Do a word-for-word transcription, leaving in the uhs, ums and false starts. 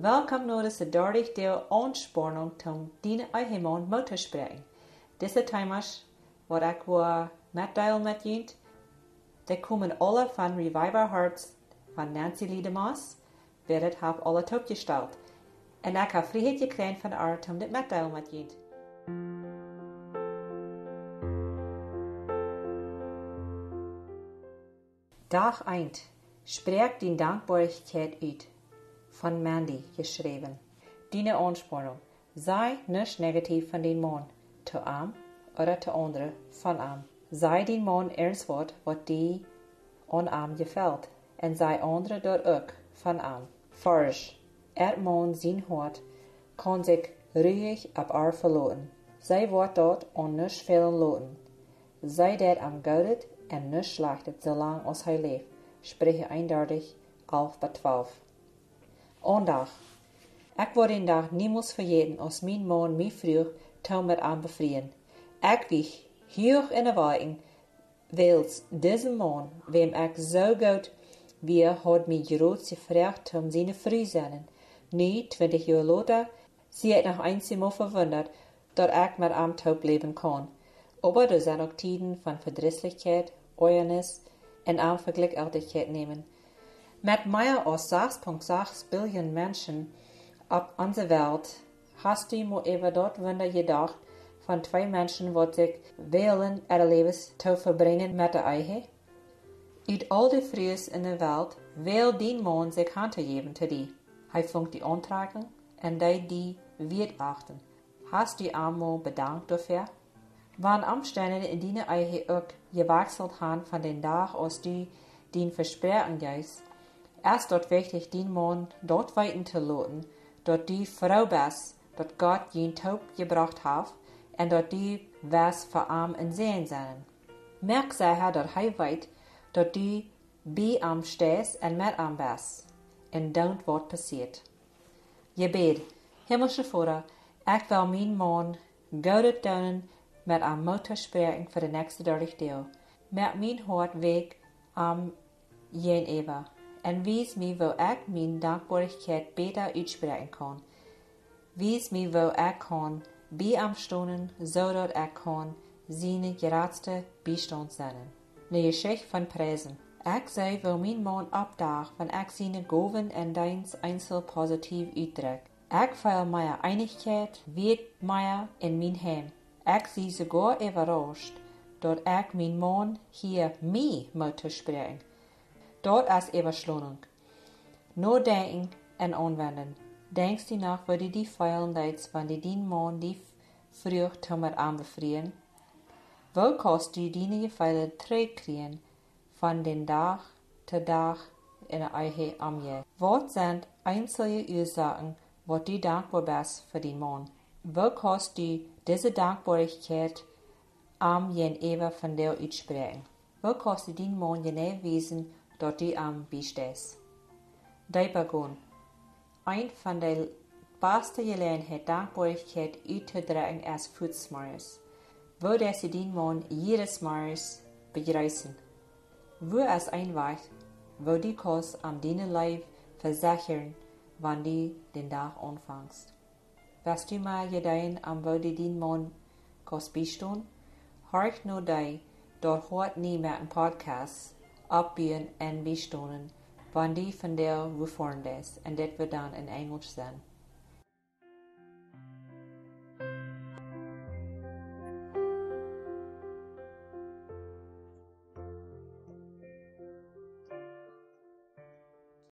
Welkom naar de dertig deel aansporing om Dien Eheman Moot te spreken. Deze thema's, wat ik wil metdelen met jullie, die komen alle van Revive Our Hearts van Nancy Liedemas, wer het heeft alle opgesteld. En ik heb vrijheid gekregen van de art om dit metdelen met jullie. Dag eind. Spreek die dankbaarheid uit. Van Mandy geschreven. Diene aansporing. Sei niet negatief van die man, te am, oder te andere van am. Sei die man ernst wat, wat die aan am gefällt, en sei andere door ook van am. Farge. Er man zijn hart, kan zich ruhig op haar verloten. Zij wordt dat aan niet veel loten. Zij dat am goudet en niet slachtet, zolang als hij leeft. Spreche eenduidig elf bij twaalf. Aandag. Ik word een dag niemals vergeten als mijn man mij vroeg toen met aan bevrienden. Ik wieg hoog in de wolken, wils deze man, wem ik zo goed wie, had mij groot gevraagd om zijn vrouw zijn. Nu, twintig jaar later, zie ik nog eenmaal verwonderd dat ik met hem taub leven kan. Aber er zijn ook tijden van verdrietigheid, oornis en onvergelijkbaarheid nemen. Met meer als zes komma zes biljoen mensen op onze wereld hast du maar even dat wunder gedacht van twee mensen wat zich willen er levens te verbrengen met de eigen. Uit al de vrouwen in de wereld wil die man zich hand te geven te die. Hij vangt die aantrekken en die die weert achten. Hast du eenmaal bedankt daarvoor? Wanneer omstandigheden in die eigen ook gewechselt han van den dag als du die verspreken geist, is dat wichtig die man dort weten te laten, dat die vrouw bist, dat God je taub gebracht heeft, en dat die was voor hem en zijn zijn. Merk zij dat hij weet, dat die bij hem steeds en met hem bist, en don't wat passiert. Je bid, Himmelsche Vader, ik wil mijn man gouden doen met hem Moot te spreken voor de nächste dertig deel. Met mijn hart weg am jen eeuwen. En wijs mij wo ik mijn dankbaarheid beter uitspreken kan. Wijs mij wo ik kan bij hem stonen, zodat ik kan zijn geraadste bijstand zijn. Een geschichte van prijzen. Ik zei wo mijn man opdag, van ik zijn goven en deins einzel positief uitdruk. Ik veel mijn einigheid, weet mij in mijn heim. Ik zie sogar überrascht, dat ik mijn man hier mij moet te spreken. Dat is Überschlung. Nadenken en aanwenden. Denkst du nach, wo du die Feilendeits, wann die dien man die vroeg te met aanbevrieden? Wo kannst du die Gefeile terugkriegen van den Dag te Dag in de eigen amje? Wat zijn einzelne Ursachen, wat du dankbaar bist für die man? Wo kannst du diese Dankbarkeit am jen ever van dir uitspreken? Wo kannst du dien man genau wiesen, dat die am bijstest? Die begon. Een van de beste gelegenheden dankbaarheid uit te dragen is voedsmars. Wo deze die man jedes mars begrijzen. Wo is een weg, wo die kost am dienen lijf verzekeren, wanneer die den dag aanvangst. Was du maar gedaan am wo die dien man kost bijstaan? Hark no die, dat hoort niet met een podcast, opbouwen en bijstonen, wanneer die van der gevormd is, en dit we dan in Engels zijn.